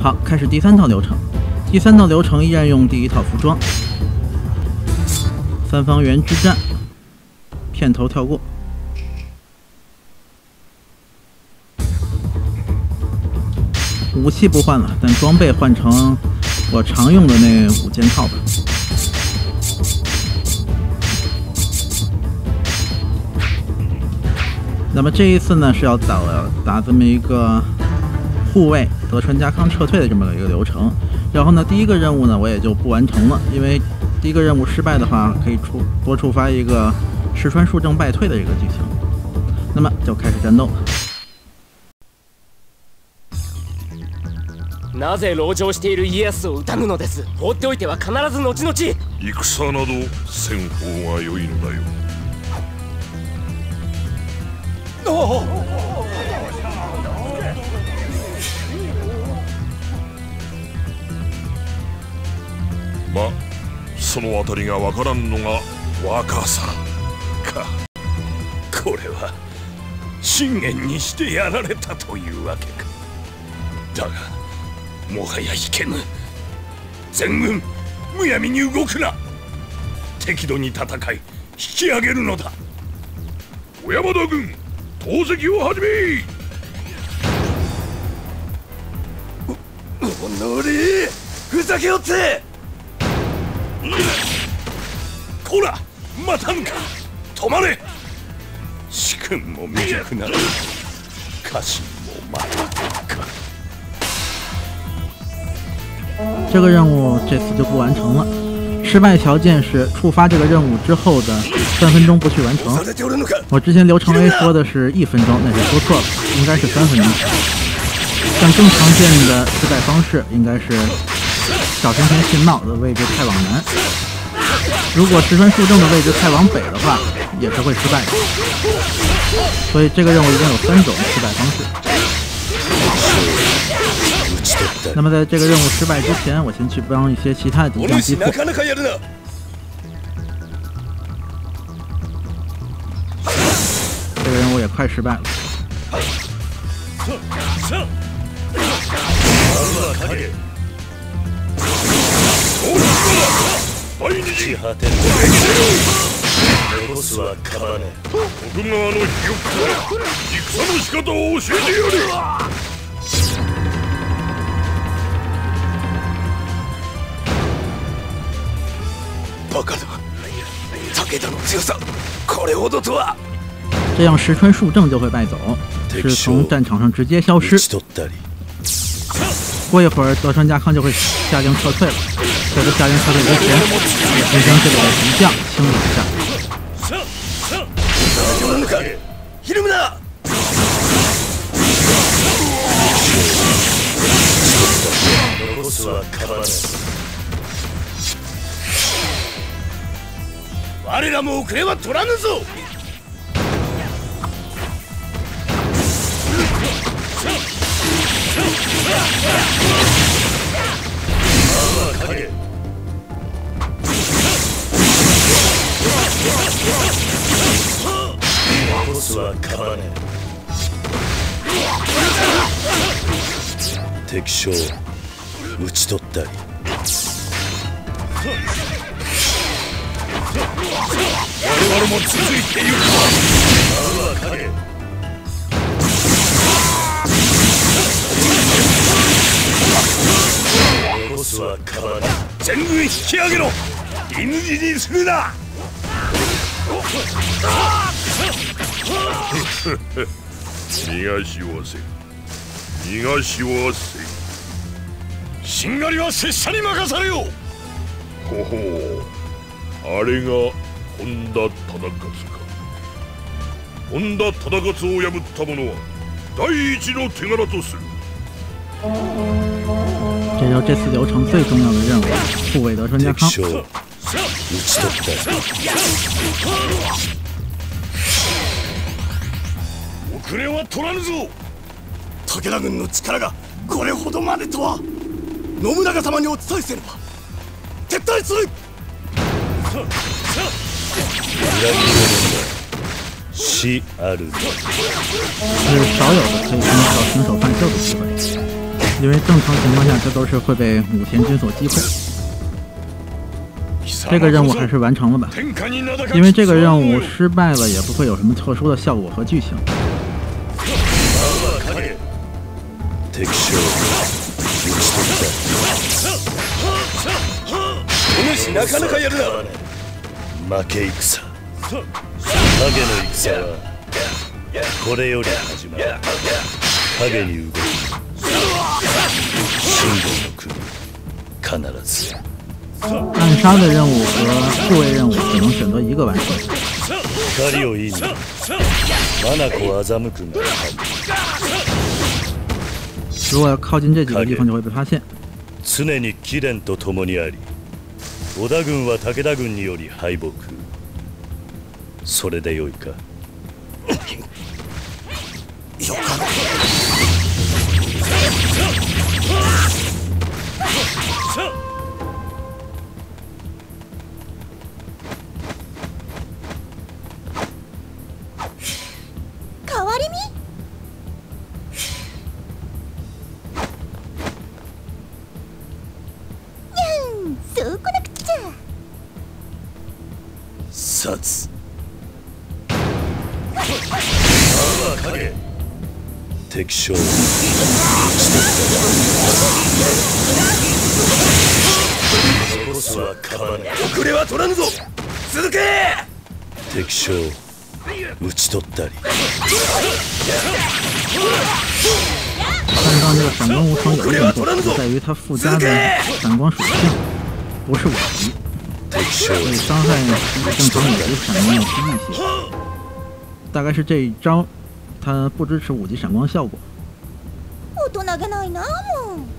好，开始第3套流程。第3套流程依然用第1套服装，三方原之战，片头跳过。武器不换了，但装备换成我常用的那5件套吧。那么这一次呢，是要打这么一个护卫德川家康撤退的这么一个流程。然后呢，第1个任务呢，我也就不完成了，因为第1个任务失败的话，可以多触发一个石川数正败退的这个剧情。那么就开始战斗了。 なぜ籠城している家康を討たぬのです。放っておいては必ず後々。 戦などせん方が良いのだよ。ま、そのあたりがわからんのが若さか。これは信玄にしてやられたというわけか。だがもはや引けぬ。全軍むやみに動くな。適度に戦い引き上げるのだ。小山田軍投石を始め。おのれふざけおって。こら待たんか。止まれ。主君も未熟なら家臣もまたか。 这个任务这次就不完成了。失败条件是触发这个任务之后的3分钟不去完成。我之前流程 A 说的是1分钟，那是说错了，应该是3分钟。像更常见的失败方式应该是小神田信茂的位置太往南，如果石川数正的位置太往北的话，也是会失败的。所以这个任务一共有3种失败方式。那么在这个任务失败之前，我先去帮一些其他的敌将击破。这个任务也快失败了。 徳川の秘玉から戦の仕方を教えてやれ。バカだ。武田の強さこれほどとは。 这样石川数正就会败走，是从战场上直接消失。过一会儿德川家康就会下令撤退了，在这下令撤退之前，先将这里的敌将清理一下。 我らも遅れは取らぬぞ。敵将討ち取ったり。我々も続いている。全軍引き上げろ。犬死にするな。逃がしはせん。逃がしはせん。しんがりは拙者に任されよ。ほほう、あれが本田忠勝か。本田忠勝を破った者は第一の手柄とする。 这就是这次流程最重要的任务——护卫德川家康。 遅れは取らぬぞ。武田軍の力がこれほどまでとは。信長様にお伝えせねば。撤退する。死ある。 是少有的可以寻找平手半袖的机会。 因为正常情况下这都是会被武田军所击溃。这个任务还是完成了吧，因为这个任务失败了也不会有什么特殊的效果和剧情。 なかなかやるな。負け戦、影の戦はこれより始まる。影に動く信号の国、必ず。 暗杀的任务和护卫任务只能选择一个完成。 光をいいに、眼欺くが。 如果要靠近这几个地方，就会被发现。 常に貴殿と共にあり。織田軍は武田軍により敗北。それでよいか。よかった。 変わり身？そうこなくちゃ。 殺。影。敵将。殺すはかばね。遅れは取らぬぞ。続け。敵将。討ち取ったり。 但让这个闪光无双有一点不同，在于它附加的闪光属性不是5级，所以伤害比正常5级闪光要低一些。大概是这一招，它不支持5级闪光效果。 大人げないなもう。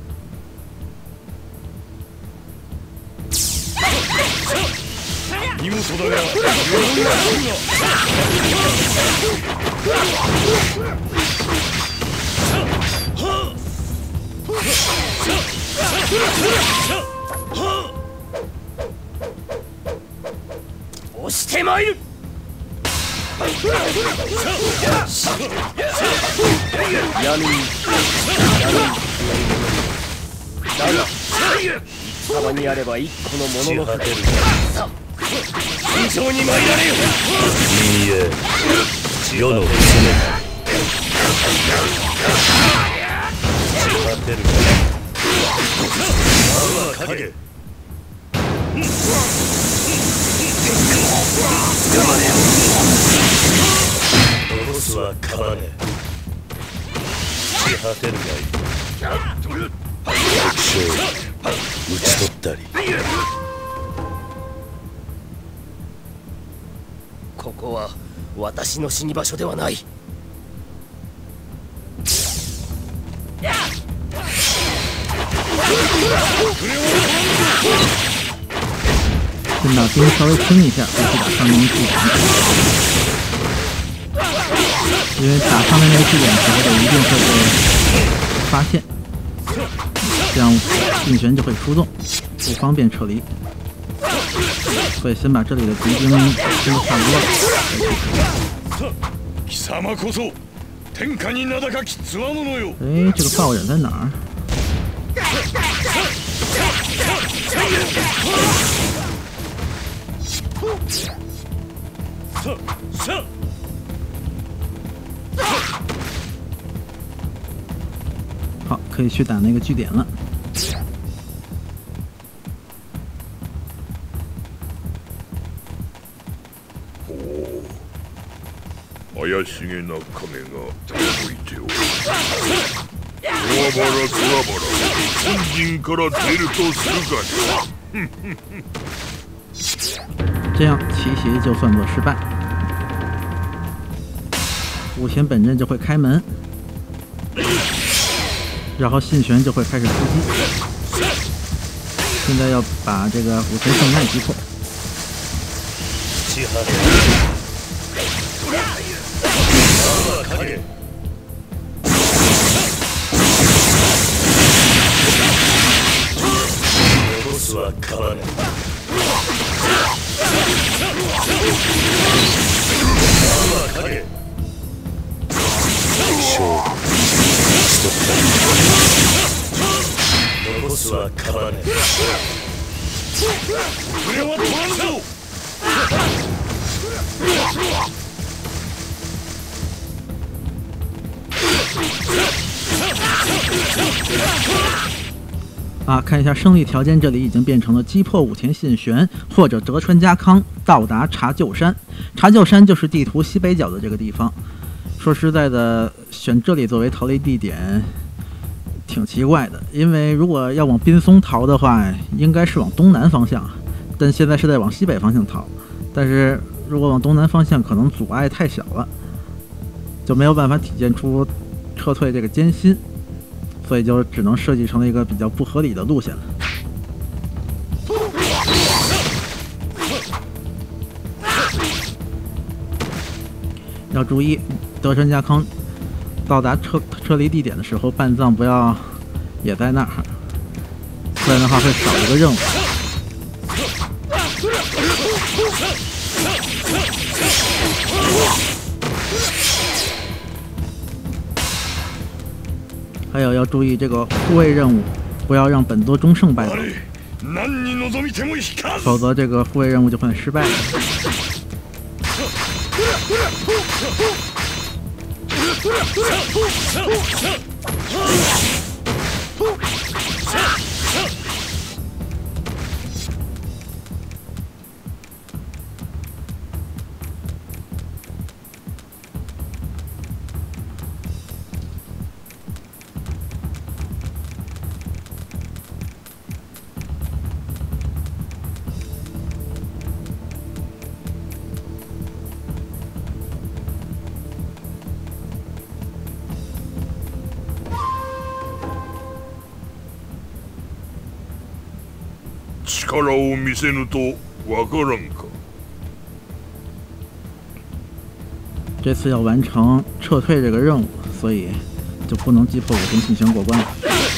見事だが。 押してまいる。闇にだが様にあれば一個のものの勝てる。さあ慎重に参られよ。 いいえ、世の常。果てる影。殺すはかばね。果てるがいい。敵将討ち取ったり。 ここは私の死に場所ではない。 先把兵稍微清一下，再去打上面的据点。因为打上面那个据点时候的一定会被发现，这样定权就会出动，不方便撤离。所以先把这里的敌兵清差不多了。 貴様こそ天下に名高きつわものよ。 哎，这个抱忍在哪儿？好，可以去打那个据点了。 怪しげな影が動いておる。クワバラクワバラ、本陣から出るとするか。 这样奇袭就算作失败，武田本阵就会开门，然后信玄就会开始出击。现在要把这个武田胜赖击破。 勝負しとった。 かばねえ。これは止まるぞ。 看一下胜利条件，这里已经变成了击破武田信玄或者德川家康，到达茶臼山。茶臼山就是地图西北角的这个地方。说实在的，选这里作为逃离地点挺奇怪的，因为如果要往滨松逃的话，应该是往东南方向，但现在是在往西北方向逃。但是如果往东南方向，可能阻碍太小了，就没有办法体现出撤退这个艰辛。所以就只能设计成了一个比较不合理的路线了。要注意，德川家康到达撤离地点的时候，半藏不要也在那儿，不然的话会少一个任务。还有要注意这个护卫任务，不要让本多忠胜败走，否则这个护卫任务就会失败了。 力を見せぬとわからんか。 这次要完成撤退这个任务，所以就不能击破武田信玄过关了。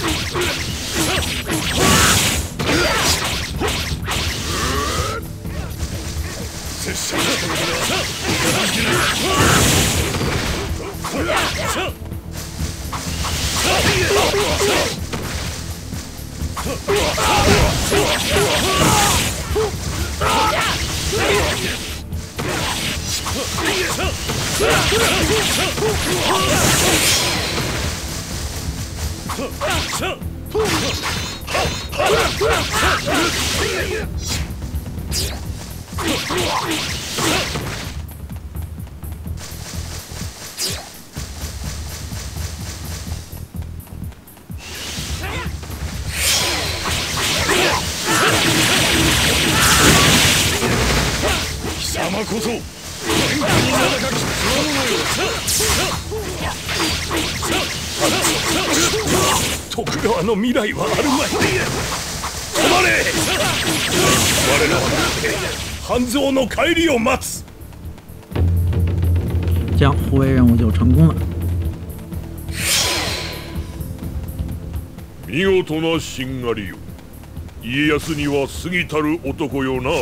貴様こそ天下に名高きつわものよ。徳川の未来はあるまい。止まれ。我らは半蔵の帰りを待つ。 这样护卫任務就成功了。 見事なしんがりよ。家康には過ぎたる男よな。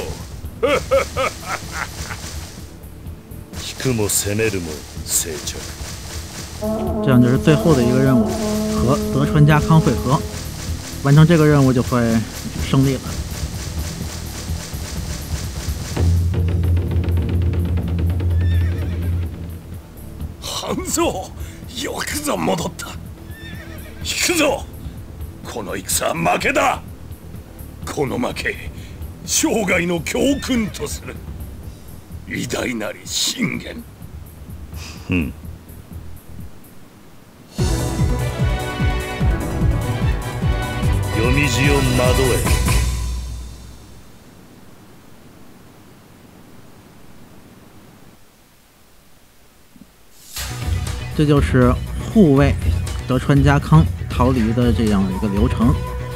引くも攻めるも成着。 这样就是最后的一个任务，和德川家康会合。完成这个任务就会胜利了。 半蔵、よくぞ戻った。引くぞ。この戦は負けだ。この負け、生涯の教訓とする。偉大なり信玄。 読み字を惑え。 这就是护卫德川家康逃离的这样一个流程。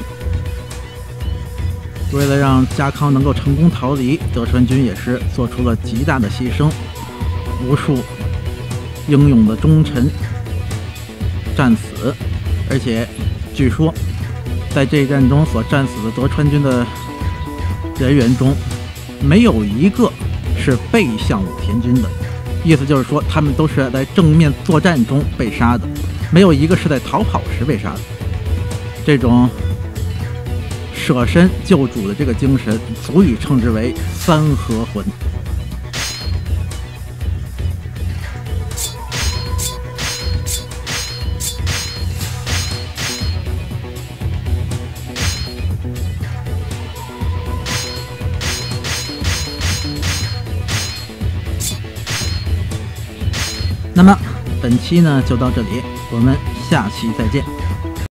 为了让家康能够成功逃离，德川军也是做出了极大的牺牲，无数英勇的忠臣战死，而且据说在这一战中所战死的德川军的人员中，没有一个是背向武田军的，意思就是说他们都是在正面作战中被杀的，没有一个是在逃跑时被杀的。这种舍身救主的这个精神，足以称之为三合魂。那么本期呢就到这里，我们下期再见。